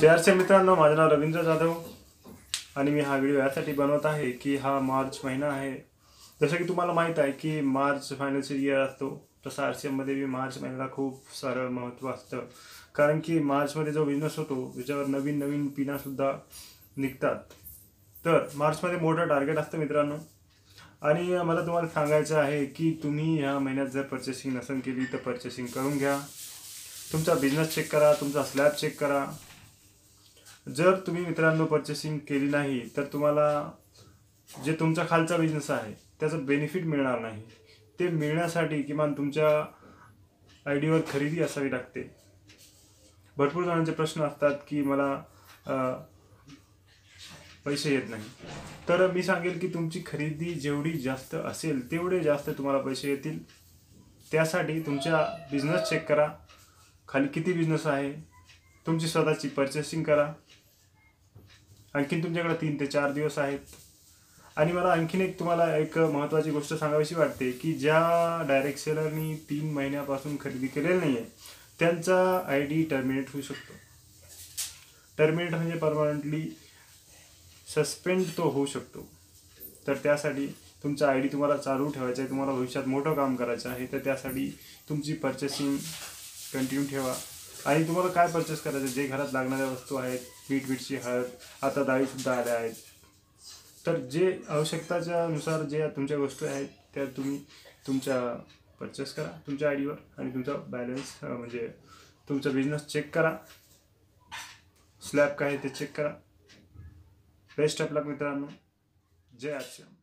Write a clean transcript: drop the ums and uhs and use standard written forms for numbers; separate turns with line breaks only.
जय मित्रांनो, माझं नाव रवींद्र जाधव आणि मी हा व्हिडिओ यासाठी बनवत आहे की हा मार्च महिना आहे। जसं की तुम्हाला माहीत आहे की मार्च फायनान्शियल इयर असतो, तसं आरसीएममध्ये भी मार्च महिन्याला खूप सारं महत्त्व असतं। कारण की मार्चमध्ये जो बिझनेस होतो त्याच्यावर नवीन नवीन पिनासुद्धा निघतात। तर मार्चमध्ये मोठं टार्गेट असतं मित्रांनो। आणि मला तुम्हाला सांगायचं आहे की तुम्ही ह्या महिन्यात जर पर्चेसिंग नसेल केली तर पर्चेसिंग करून घ्या। तुमचा बिझनेस चेक करा, तुमचा स्लॅब चेक करा। जर तुम्ही मित्रांनो पर्चेसिंग केली नाही तर तुम्हाला जे तुमचा खालचा बिझनेस आहे त्याचं बेनिफिट मिळणार नाही। ते मिळण्यासाठी किमान तुमच्या आयडीवर खरेदी असावी लागते। भरपूर जणांचे प्रश्न असतात की मला पैसे येत नाही, तर मी सांगेल की तुमची खरेदी जेवढी जास्त असेल तेवढे जास्त तुम्हाला पैसे येतील। त्यासाठी तुमचा बिझनेस चेक करा, खाली किती बिझनेस आहे, तुमची स्वतःची पर्चेसिंग करा। आणखीन तुमच्याकडे 3 ते 4 दिवस आहेत। आणि मला आणखीन एक तुम्हाला एक महत्त्वाची गोष्ट सांगावीशी वाटते की ज्या डायरेक्ट सेलरनी 3 महिन्यापासून खरेदी केलेली नाही आहे त्यांचा आयडी टर्मिनेट होऊ शकतो। टर्मिनेट म्हणजे परमनंटली सस्पेंड तो होऊ शकतो। तर त्यासाठी तुमचा आयडी तुम्हाला चालू ठेवायचा आहे, तुम्हाला भविष्यात मोठं काम करायचं आहे, तर त्यासाठी तुमची पर्चेसिंग कंटिन्यू ठेवा। आणि तुम्हाला काय परचेस करायचं, जे घरात लागणाऱ्या वस्तू आहेत, मीठची हळद, आता डाळीसुद्धा आल्या आहेत, तर जे आवश्यकताच्या नुसार जे तुमच्या गोष्टी आहेत त्या तुम्ही तुमच्या परचेस करा तुमच्या आयडीवर। आणि तुमचा बॅलन्स म्हणजे तुमचा बिझनेस चेक करा, स्लॅब काय आहे ते चेक करा। बेस्ट ऑफ लक मित्रांनो, जय आरसीएम।